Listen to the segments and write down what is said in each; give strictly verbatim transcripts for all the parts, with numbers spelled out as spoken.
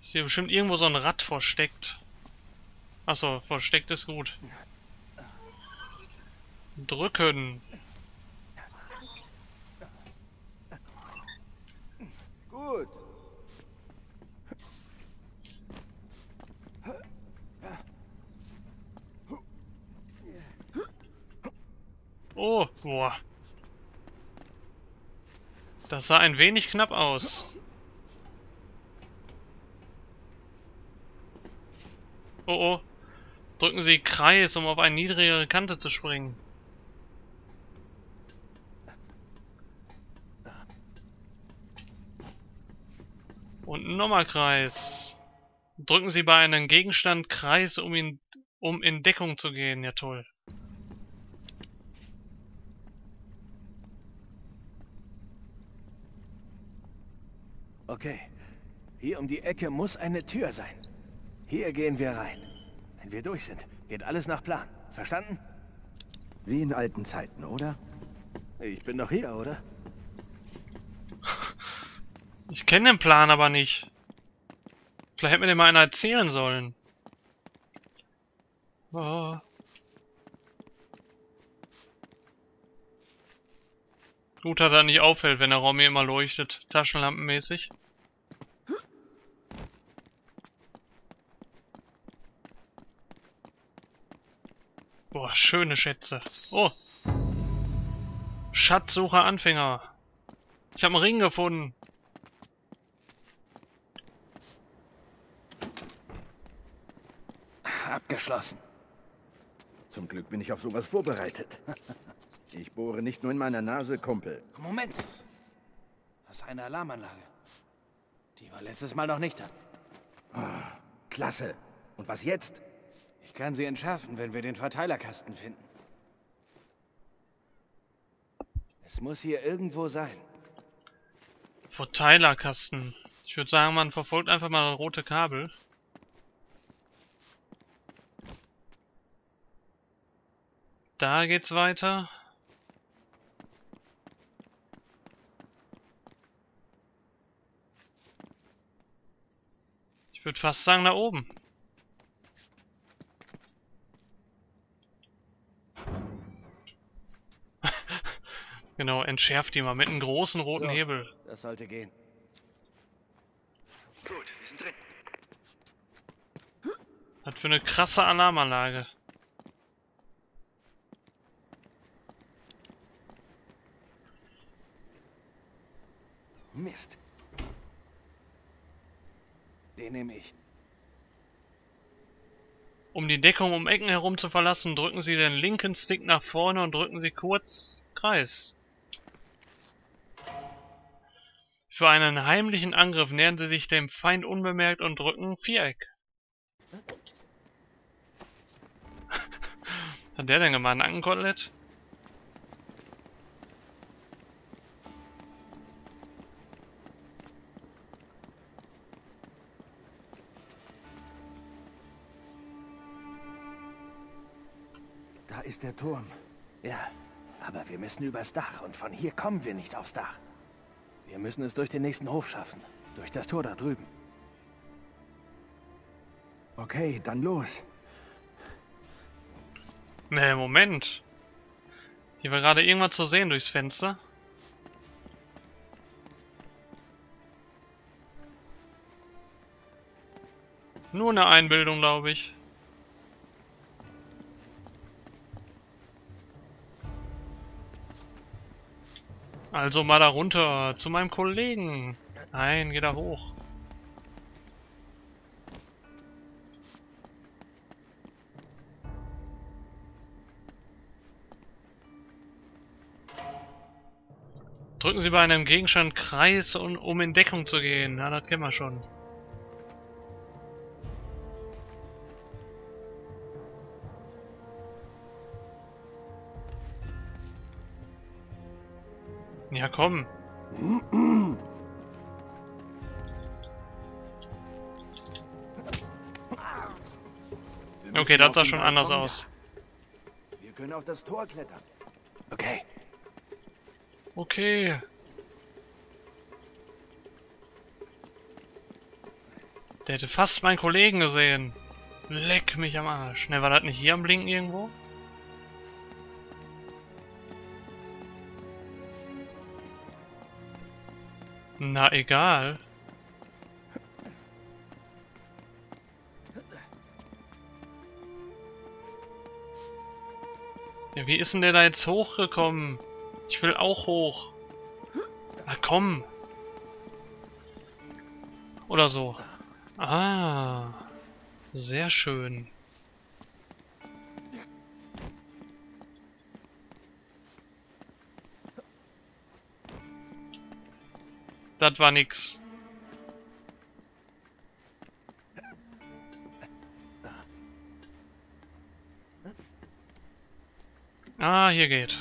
Ist hier bestimmt irgendwo so ein Rad versteckt. Achso, versteckt ist gut. Drücken. Gut. Oh, boah. Das sah ein wenig knapp aus. Oh oh. Drücken Sie Kreis, um auf eine niedrigere Kante zu springen. Und nochmal Kreis. Drücken Sie bei einem Gegenstand Kreis, um ihn, um in Deckung zu gehen. Ja, toll. Okay. Hier um die Ecke muss eine Tür sein. Hier gehen wir rein. Wenn wir durch sind, geht alles nach Plan. Verstanden? Wie in alten Zeiten, oder? Ich bin doch hier, oder? Ich kenne den Plan aber nicht. Vielleicht hätte mir den mal einer erzählen sollen. Oh. Gut, dass er nicht auffällt, wenn der Raum hier immer leuchtet. Taschenlampenmäßig. Boah, schöne Schätze. Oh. Schatzsucher Anfänger. Ich habe einen Ring gefunden. Abgeschlossen. Zum Glück bin ich auf sowas vorbereitet. Ich bohre nicht nur in meiner Nase, Kumpel. Moment. Das ist eine Alarmanlage. Die war letztes Mal noch nicht da. Ah, klasse. Und was jetzt? Ich kann sie entschärfen, wenn wir den Verteilerkasten finden. Es muss hier irgendwo sein. Verteilerkasten. Ich würde sagen, man verfolgt einfach mal das rote Kabel. Da geht's weiter. Ich würde fast sagen, da oben. Genau, entschärft die mal mit einem großen roten So, Hebel. das sollte gehen. Gut, wir sind drin. Was für eine krasse Alarmanlage. Mist. Den nehme ich. Um die Deckung um Ecken herum zu verlassen, drücken Sie den linken Stick nach vorne und drücken Sie kurz Kreis. Für einen heimlichen Angriff nähern Sie sich dem Feind unbemerkt und drücken Viereck. Hat der denn gemacht? Ein Nackenkotelett? Da ist der Turm. Ja, aber wir müssen übers Dach und von hier kommen wir nicht aufs Dach. Wir müssen es durch den nächsten Hof schaffen. Durch das Tor da drüben. Okay, dann los. Ne, Moment. Hier war gerade irgendwas zu sehen durchs Fenster. Nur eine Einbildung, glaube ich. Also mal da runter, zu meinem Kollegen. Nein, geh da hoch. Drücken Sie bei einem Gegenstand Kreis, um, um in Deckung zu gehen. Na, das kennen wir schon. Ja, komm. Okay, das sah schon anders aus. Wir können auf das Tor klettern. Okay. Okay. Der hätte fast meinen Kollegen gesehen. Leck mich am Arsch. Ne, war das nicht hier am Blinken irgendwo? Na, egal. Ja, wie ist denn der da jetzt hochgekommen? Ich will auch hoch. Na komm. Oder so. Ah. Sehr schön. Das war nix. Ah, hier geht.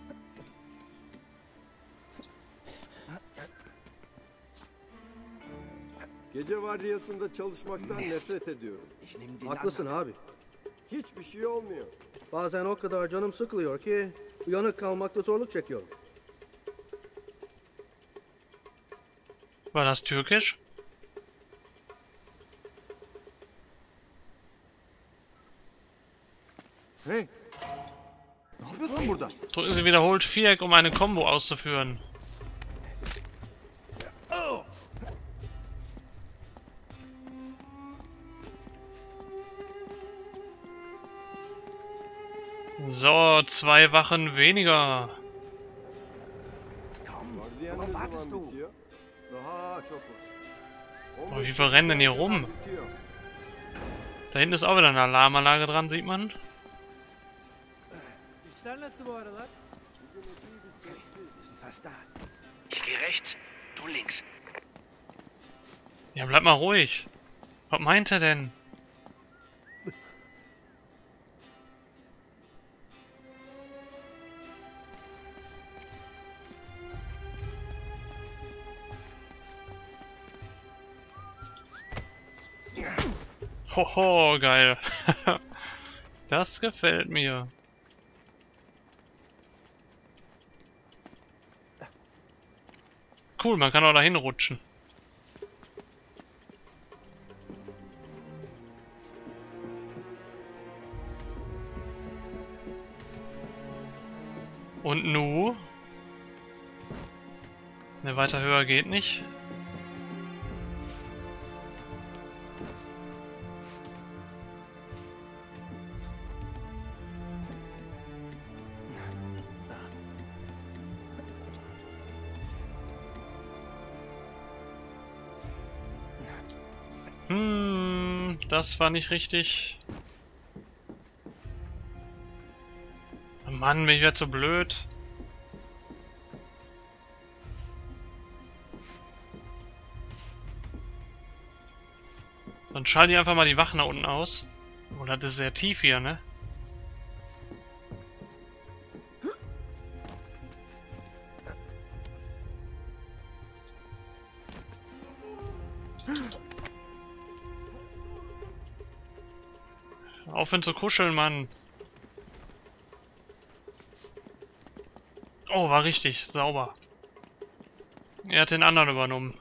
Gece vardiyasında çalışmaktan Mist. nefret ediyorum. Ich nehme den Haklısın anderen. abi. Hiçbir şey olmuyor. Bazen o kadar canım sıkılıyor ki uyanık kalmakta zorluk çekiyorum. War das türkisch? Hey! Ne yapıyorsun burada? Drücken Sie wiederholt Viereck, um eine Combo auszuführen. So, zwei Wachen weniger. Vardiyan Warum ne wartest zaman du? bitiyor? Daha çok var. Oh, wie wir rennen denn hier rum? Bitiyor. Da hinten ist auch wieder eine Alarmanlage dran, sieht man. İşler nasıl bu aralar? Wir sind fast da. Ich gehe rechts, du links. Ja, bleib mal ruhig. Was meint er denn? Hoho, geil. Das gefällt mir. Cool, man kann auch dahin rutschen. Und nu? Ne, weiter höher geht nicht. Hm, das war nicht richtig. Oh Mann, bin ich wieder zu blöd. Dann schalte ich einfach mal die Wachen da unten aus. Oh, das ist sehr tief hier, ne? Aufhören zu kuscheln, Mann. Oh, war richtig. Sauber. Er hat den anderen übernommen.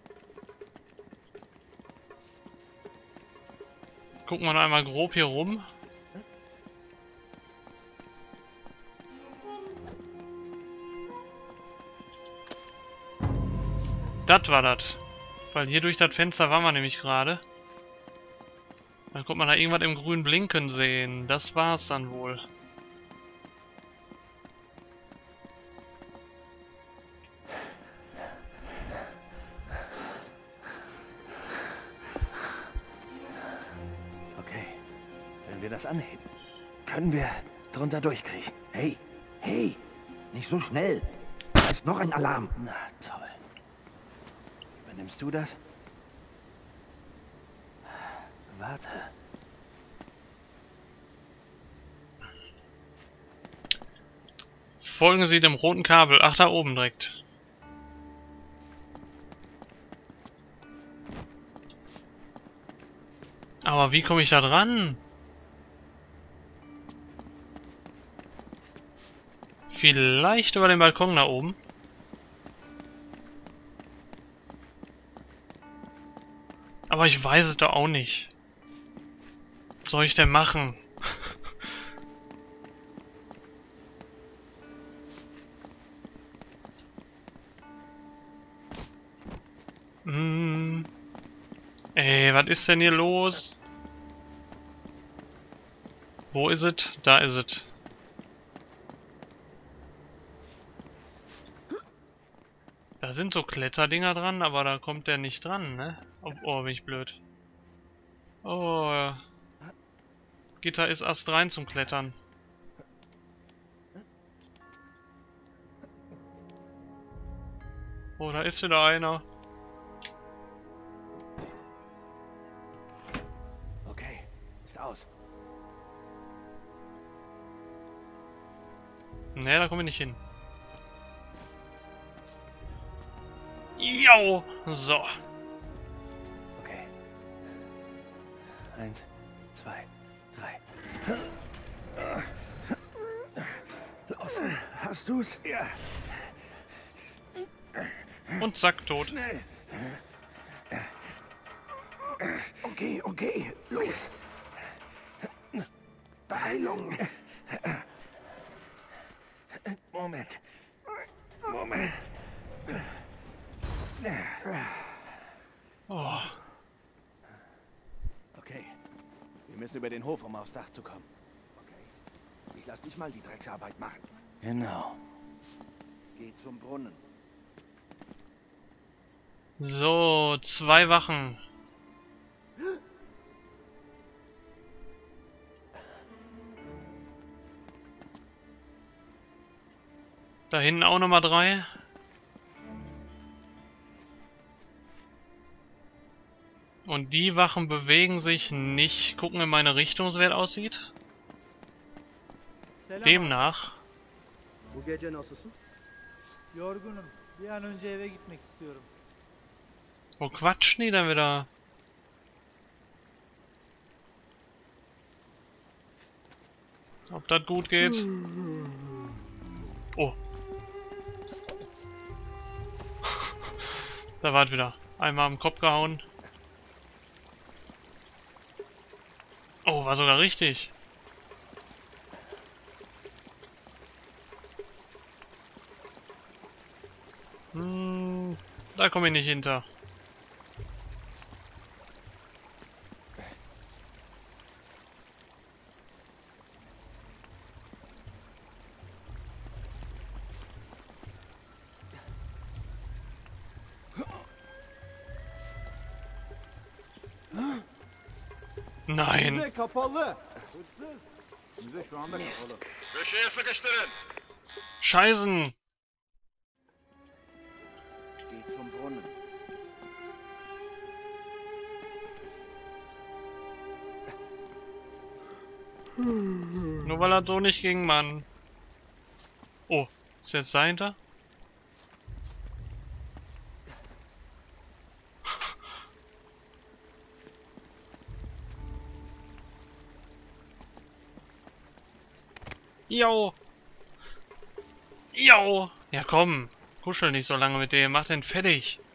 Gucken wir noch einmal grob hier rum. Das war das. Weil hier durch das Fenster waren wir nämlich gerade. Dann konnte man da irgendwas im Grün blinken sehen. Das war's dann wohl. Okay, wenn wir das anheben, können wir drunter durchkriechen. Hey! Hey! Nicht so schnell! Da ist noch ein Alarm! Na toll. Übernimmst du das? Warte. Folgen Sie dem roten Kabel. Ach, da oben direkt. Aber wie komme ich da dran? Vielleicht über den Balkon da oben. Aber ich weiß es doch auch nicht. Was soll ich denn machen? hm. Ey, was ist denn hier los? Wo ist es? Da ist es. Da sind so Kletterdinger dran, aber da kommt der nicht dran, ne? Oh, oh, bin ich blöd. Oh. Gitter ist erst rein zum Klettern. Oh, da ist wieder einer. Okay, ist aus. Ne, da komme ich nicht hin. Jo! So. Okay. Eins, zwei, drei. Los. Hast du's? Ja. Und zack, tot. Schnell. Okay, okay, los. Beeilung. Moment. Moment. Oh. Okay. Wir müssen über den Hof, um aufs Dach zu kommen. Ich lass dich mal die Drecksarbeit machen. Genau. Geh zum Brunnen. So, zwei Wachen. Da hinten auch nochmal drei. Und die Wachen bewegen sich nicht. Gucken in meine Richtung, so wie es aussieht. Selam. Demnach. Bu gece nasılsın? Yorgunum. Bir an önce eve gitmek istiyorum. Wo quatschen die denn wieder? Ob das gut geht? Oh. Da war es wieder. Einmal am Kopf gehauen. Oh, war sogar richtig. Hm, da komme ich nicht hinter. Nein. Müze kapalı. Müze şu anda Mist. kapalı. Köşeye sıkıştırın. Scheißen. Geh zum Brunnen. Nur weil er so nicht ging, Mann. Oh, ist jetzt dahinter? Jo. Jo. Ja komm. Kuschel nicht so lange mit dem. Mach den fertig.